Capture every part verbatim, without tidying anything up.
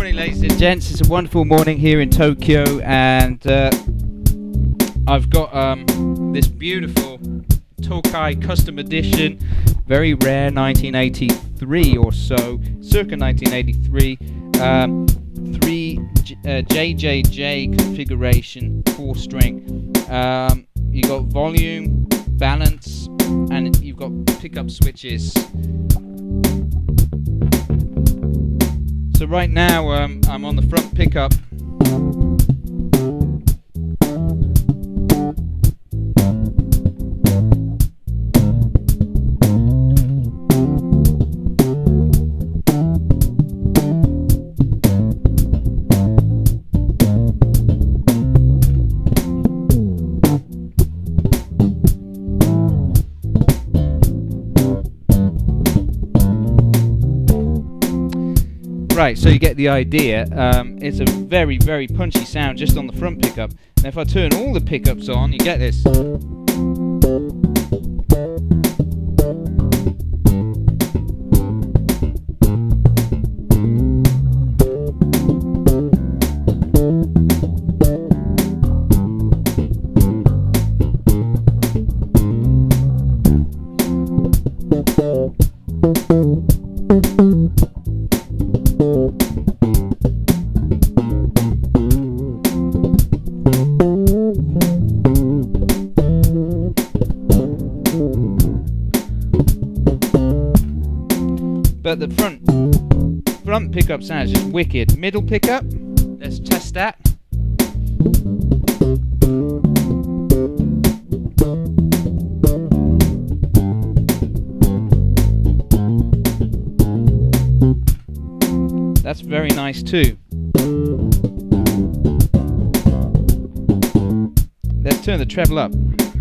morning, ladies and gents. It's a wonderful morning here in Tokyo, and uh, I've got um, this beautiful Tokai custom edition, very rare, nineteen eighty-three or so, circa nineteen eighty-three, um, three uh, J J J configuration, four string. Um, you got volume, balance, and you've got pickup switches. So right now um, I'm on the front pickup. Right, so you get the idea. Um, it's a very, very punchy sound just on the front pickup. And if I turn all the pickups on, you get this. But the front front pickup sound is just wicked. Middle pickup, let's test that. That's very nice too. Let's turn the treble up.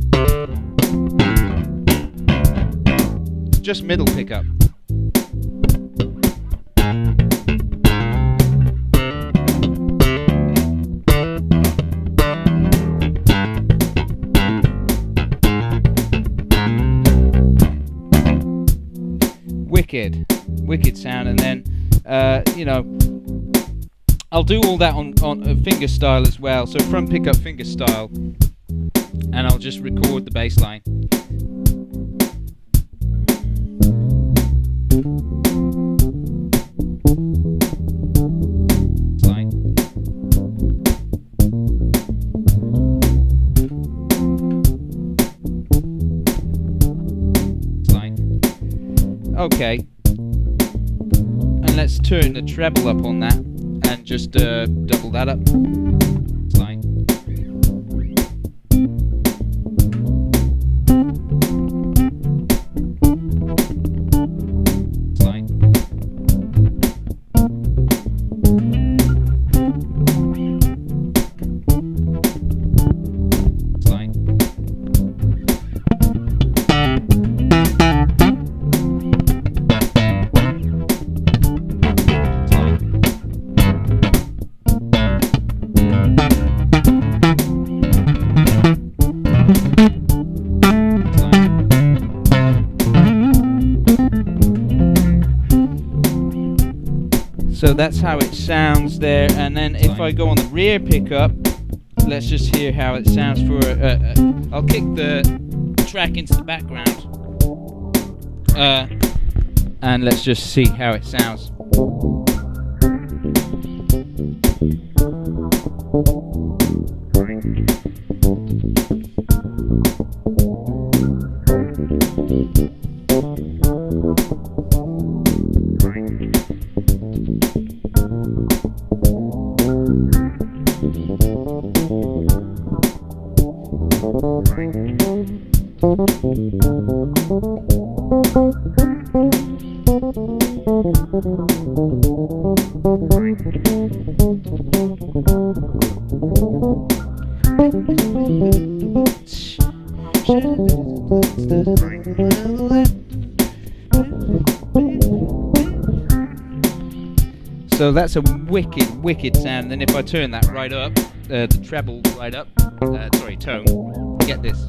It's just middle pickup. Wicked, wicked sound, and then uh, you know, I'll do all that on on uh, finger style as well. So front pickup finger style, and I'll just record the bass line. Okay, and let's turn the treble up on that and just uh, double that up. Fine. Fine. Fine. So that's how it sounds there, and then if I go on the rear pickup, let's just hear how it sounds for. Uh, uh, I'll kick the track into the background, uh, and let's just see how it sounds. So that's a wicked, wicked sound. And if I turn that right up, uh, the treble right up, uh, sorry, tone, get this.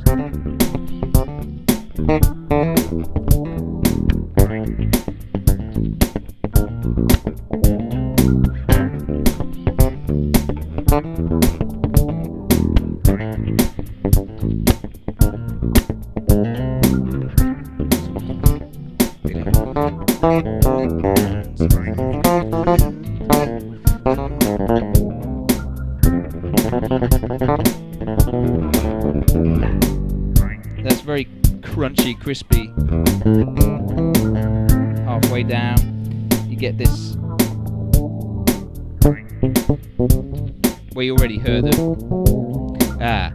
get this. Well, you already heard it. Ah.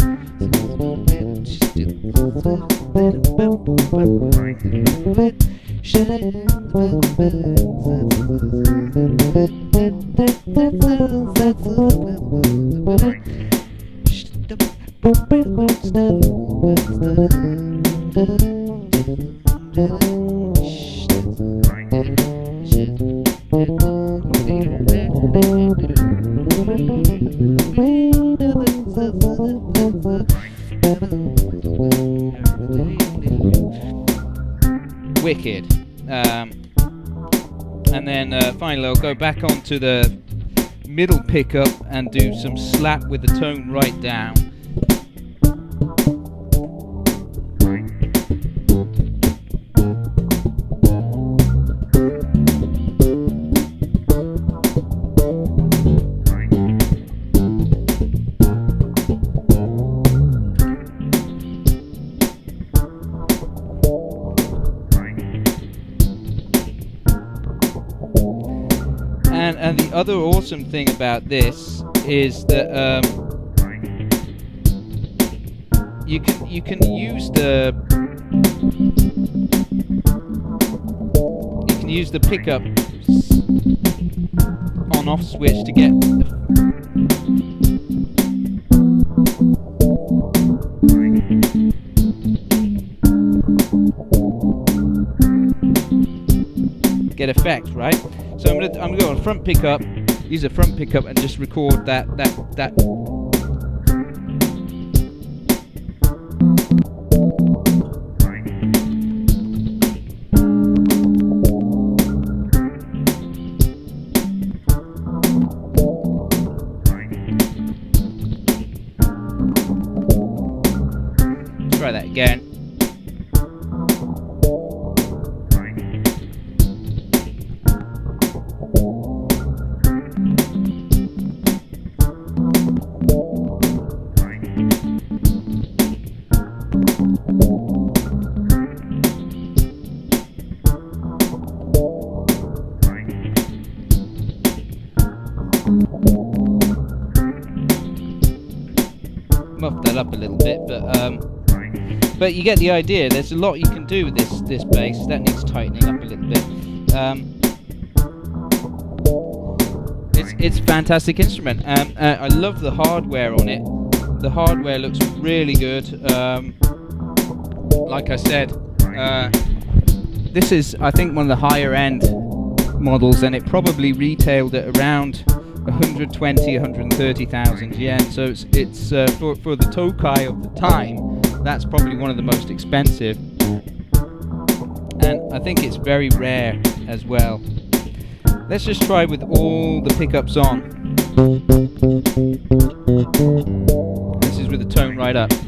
Wicked. Um, and then uh, finally I'll go back onto the middle pickup and do some slap with the tone right down. And, and the other awesome thing about this is that um, you can you can use the you can use the pickup on off switch to get get effects, right? So I'm gonna I'm gonna go on front pickup, use a front pickup, and just record that that that. Try that again. Muff that up a little bit, but um, but you get the idea. There's a lot you can do with this this bass. That needs tightening up a little bit. Um, it's it's a fantastic instrument. Um, uh, I love the hardware on it. The hardware looks really good. Um, like I said, uh, this is I think one of the higher end models, and it probably retailed at around one hundred twenty, one hundred thirty thousand yen. So it's, it's uh, for, for the Tokai of the time, that's probably one of the most expensive. And I think it's very rare as well. Let's just try with all the pickups on. This is with the tone right up.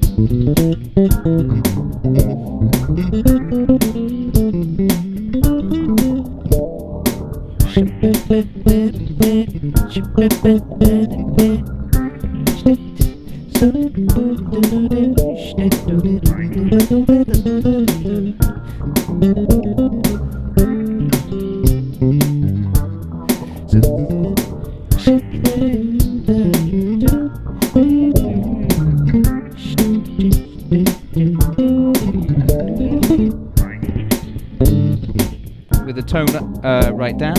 With the tone uh, right down.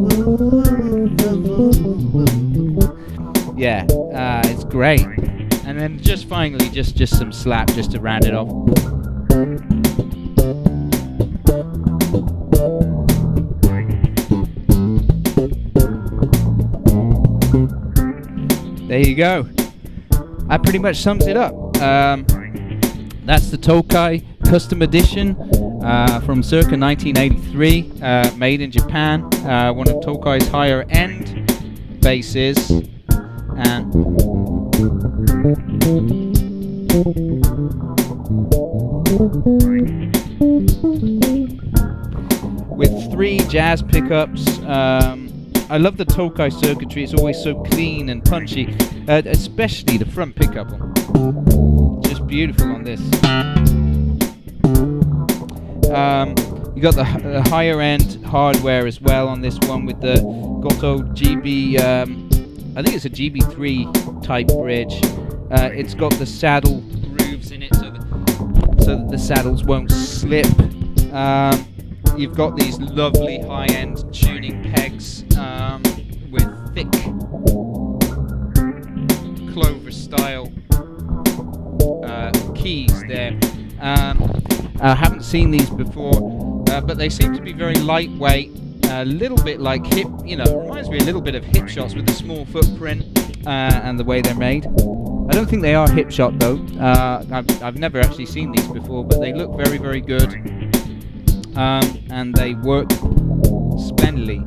Yeah, uh, it's great, and and then just finally, just just some slap just to round it off. There you go. That pretty much sums it up. Um, that's the Tokai Custom Edition uh, from circa nineteen eighty-three, uh, made in Japan. Uh, one of Tokai's higher end basses, and with three jazz pickups. Um, I love the Tokai circuitry. It's always so clean and punchy, uh, especially the front pickup one. Just beautiful on this. Um, you got the, the higher end hardware as well on this one with the Goto G B. Um, I think it's a G B three type bridge. Uh, it's got the saddle grooves in it so that, so that the saddles won't slip. Um, You've got these lovely high-end tuning pegs um, with thick clover-style uh, keys there. Um, I haven't seen these before, uh, but they seem to be very lightweight, a little bit like hip, you know, it reminds me a little bit of hip shots with a small footprint uh, and the way they're made. I don't think they are hip shot though. Uh, I've, I've never actually seen these before, but they look very, very good. Um, and they work splendidly.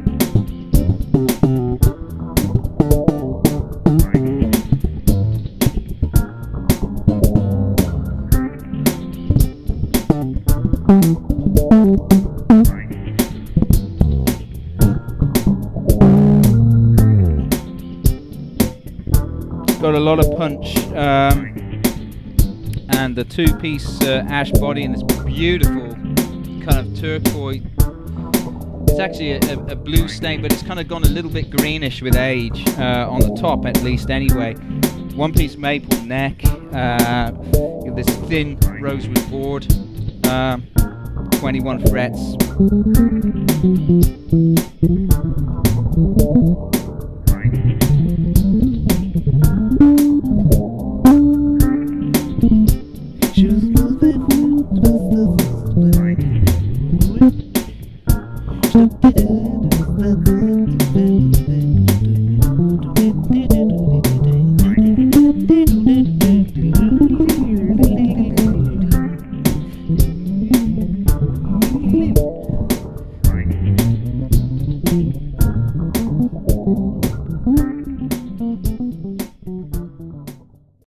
It's got a lot of punch, um, and the two-piece uh, ash body and this beautiful kind of turquoise. It's actually a, a, a blue snake, but it's kind of gone a little bit greenish with age, uh, on the top at least anyway. One piece maple neck, uh, this thin rosewood board, um, twenty-one frets.